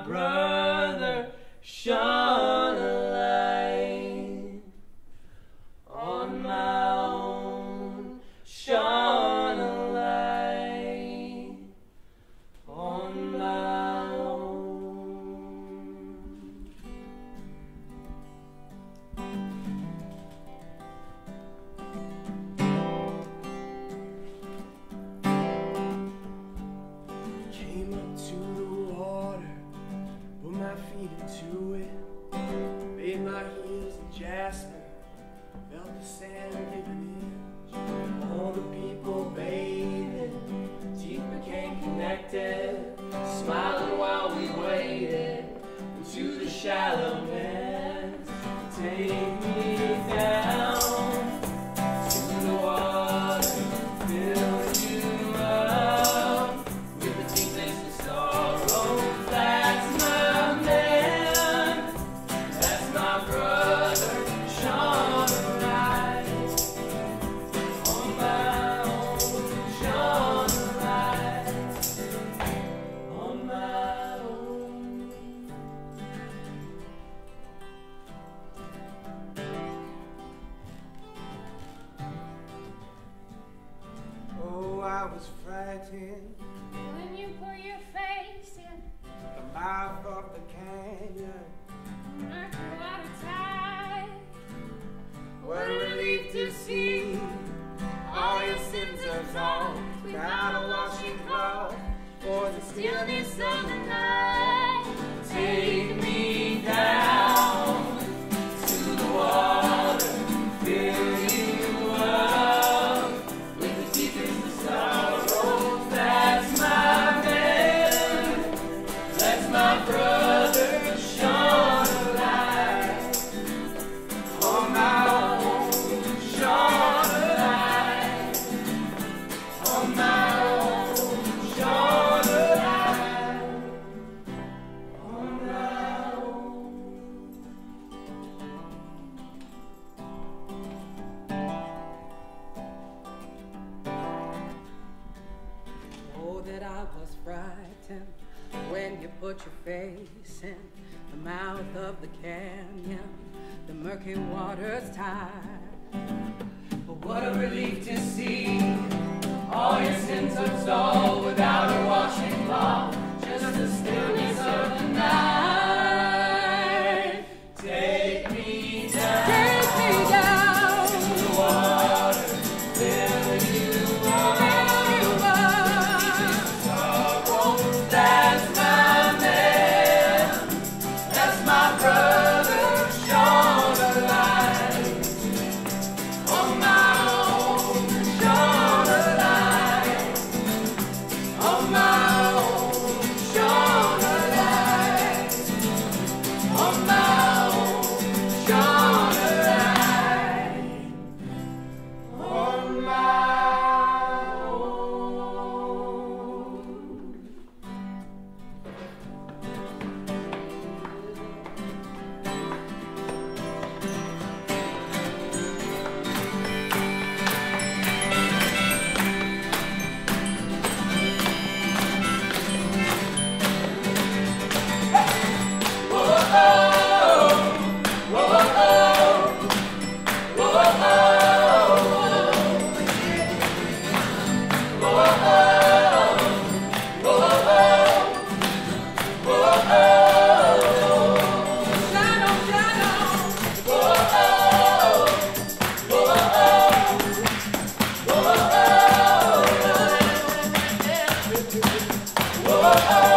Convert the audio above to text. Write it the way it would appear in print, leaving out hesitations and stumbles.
brother shone a light on my own, shone a light on my own. Came up to the water, put my feet into it, made my heels in Jasper, felt the sand give an inch. All the people bathing, teeth became connected, smiling while we waded into the shallow nets. Take me down to the water, fill you up with the deepest of sorrow. That's my man, that's my brother, shone a light on my own, shone a light on my own. Oh, I was frightened When you put your face in the mouth of the canyon. murky water tide, What a relief to see all your sins absolved without a washing cloth for the stillness of the night. Take me down to the water, fill you up with the deepest of sorrows. That's my man, that's my brother, shone a light on my own, shone a light on my own, shone a light on my own. Oh, that I was frightened when you put your face in the mouth of the canyon, the murky water's tide. But what a relief to see all your sins absolved without a washing cloth, just the stillness of the night. Take me down, to the water, fill you up. Sorrow, that's my man, that's my brother, shone a light on my own, shone a light on my own, shone a light on my own, shone a light on my own. Whoa.